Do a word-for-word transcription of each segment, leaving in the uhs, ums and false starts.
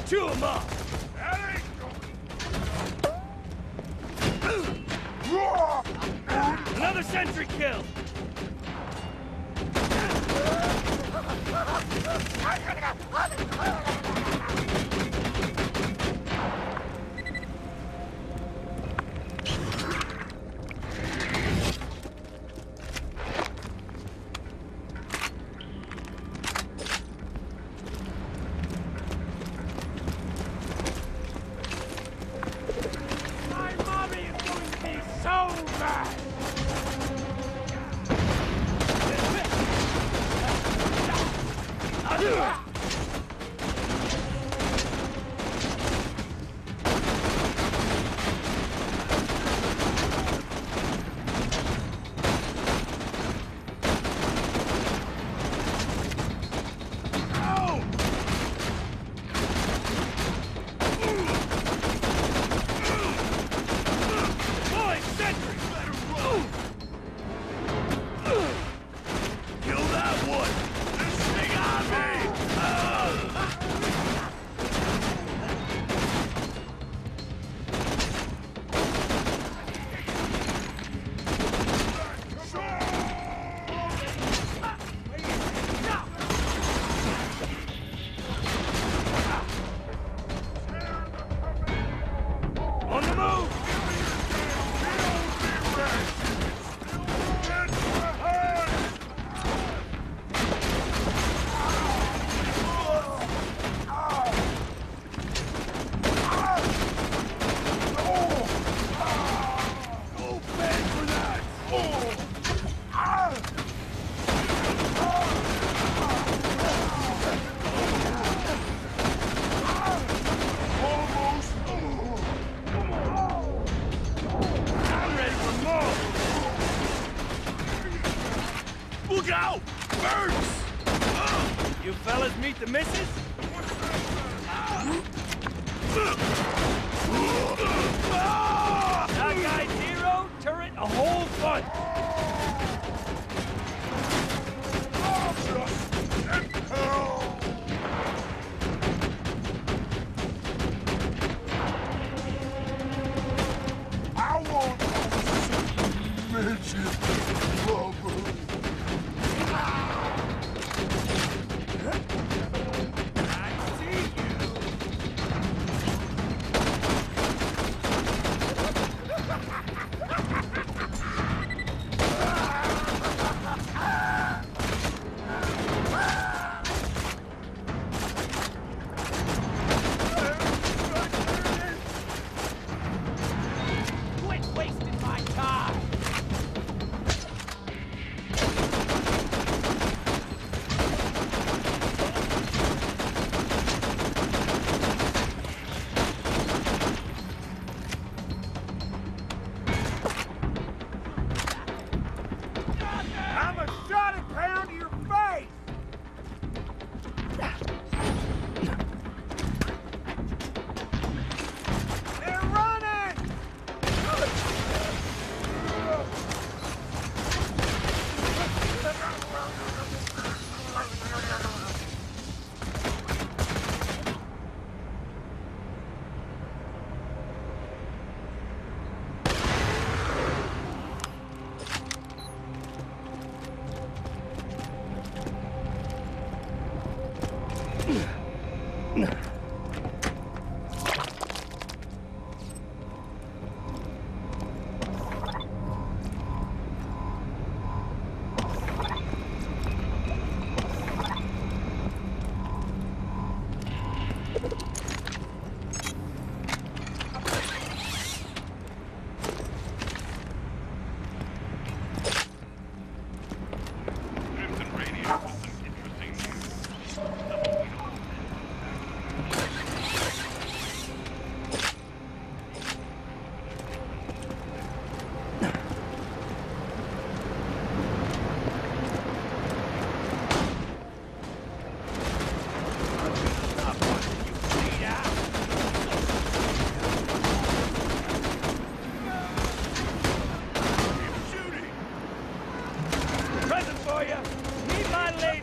Chew him up! That ain't Another sentry kill! My mommy is going to be so mad! Boy, sentry! Kill that one! This thing on me! On the move! Go bang for that! Almost! I'm ready for more! Look out! Birds! You fellas meet the missus? That guy's hero, turret, a whole bunch! I want midget rubber. I see you! Quit wasting my time! I'm a shot and pound to your face! They're running! Present for you! Meet my lady!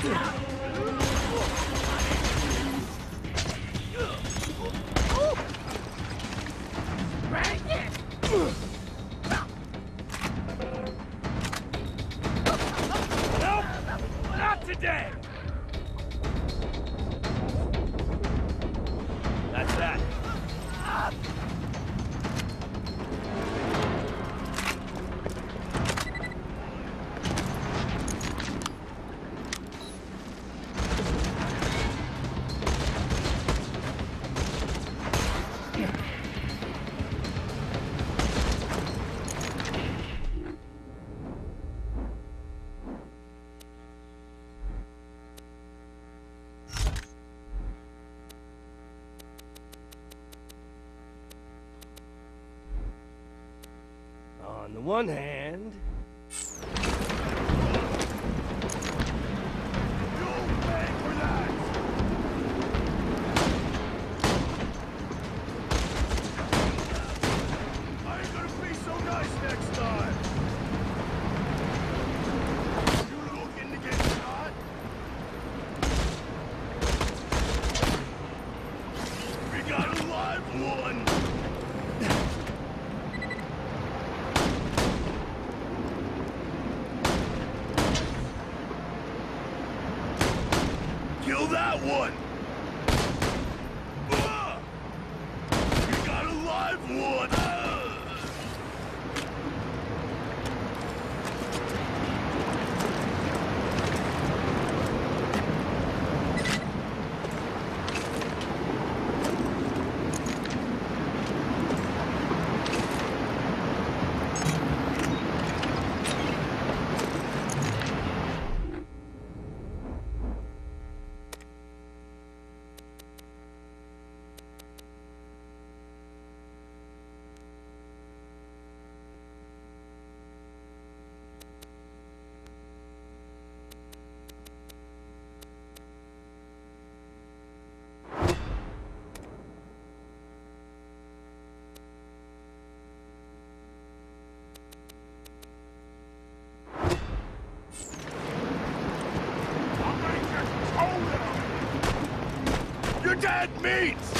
Nope! Not today! That's that. On the one hand... You'll pay for that! I ain't gonna be so nice next time! You looking to get shot? We got a live one! Kill that one! Ah! We got a live one! Ah! You're dead meat!